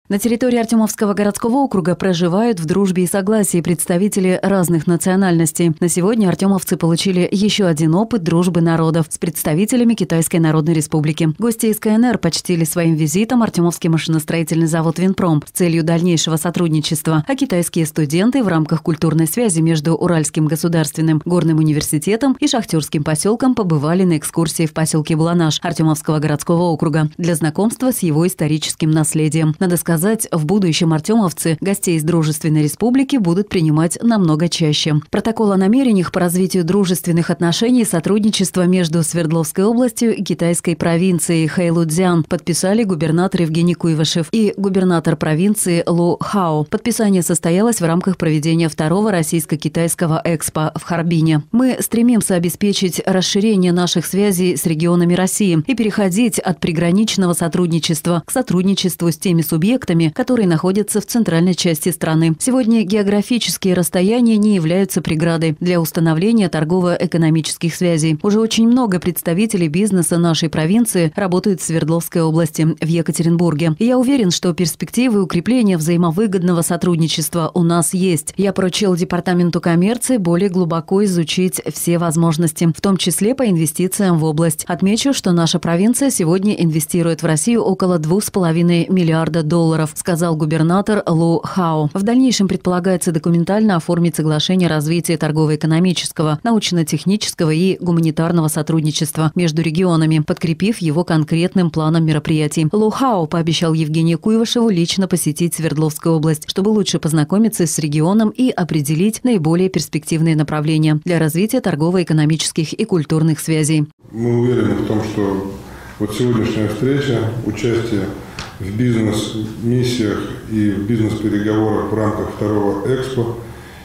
На территории Артемовского городского округа проживают в дружбе и согласии представители разных национальностей. На сегодня артемовцы получили еще один опыт дружбы народов с представителями Китайской Народной Республики. Гости из КНР почтили своим визитом Артемовский машиностроительный завод «Винпром» с целью дальнейшего сотрудничества, а китайские студенты в рамках культурной связи между Уральским государственным горным университетом и шахтерским поселком побывали на экскурсии в поселке Буланаш Артемовского городского округа для знакомства с его историческим наследием. Надо сказать, в будущем артемовцы гостей из Дружественной Республики будут принимать намного чаще. Протокол о намерениях по развитию дружественных отношений и сотрудничества между Свердловской областью и китайской провинцией Хэйлунцзян подписали губернатор Евгений Куйвашев и губернатор провинции Лу Хао. Подписание состоялось в рамках проведения второго российско-китайского экспо в Харбине. Мы стремимся обеспечить расширение наших связей с регионами России и переходить от приграничного сотрудничества к сотрудничеству с теми субъектами, которые находятся в центральной части страны. Сегодня географические расстояния не являются преградой для установления торгово-экономических связей. Уже очень много представителей бизнеса нашей провинции работают в Свердловской области, в Екатеринбурге. И я уверен, что перспективы укрепления взаимовыгодного сотрудничества у нас есть. Я поручил Департаменту коммерции более глубоко изучить все возможности, в том числе по инвестициям в область. Отмечу, что наша провинция сегодня инвестирует в Россию около $2,5 миллиарда, сказал губернатор Лу Хао. В дальнейшем предполагается документально оформить соглашение развития торгово-экономического, научно-технического и гуманитарного сотрудничества между регионами, подкрепив его конкретным планом мероприятий. Лу Хао пообещал Евгению Куйвашеву лично посетить Свердловскую область, чтобы лучше познакомиться с регионом и определить наиболее перспективные направления для развития торгово-экономических и культурных связей. Мы уверены в том, что вот сегодняшняя встреча, участие в бизнес-миссиях и в бизнес-переговорах в рамках второго экспо.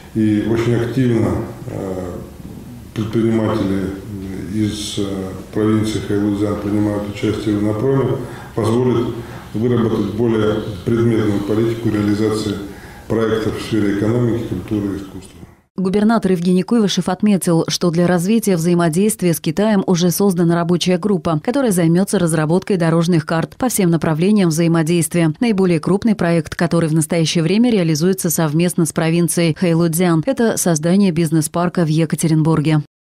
И очень активно предприниматели из провинции Хэйлунцзян принимают участие в Иннопроме, позволит выработать более предметную политику реализации проектов в сфере экономики, культуры и искусства. Губернатор Евгений Куйвашев отметил, что для развития взаимодействия с Китаем уже создана рабочая группа, которая займется разработкой дорожных карт по всем направлениям взаимодействия. Наиболее крупный проект, который в настоящее время реализуется совместно с провинцией Хэйлунцзян, это создание бизнес-парка в Екатеринбурге.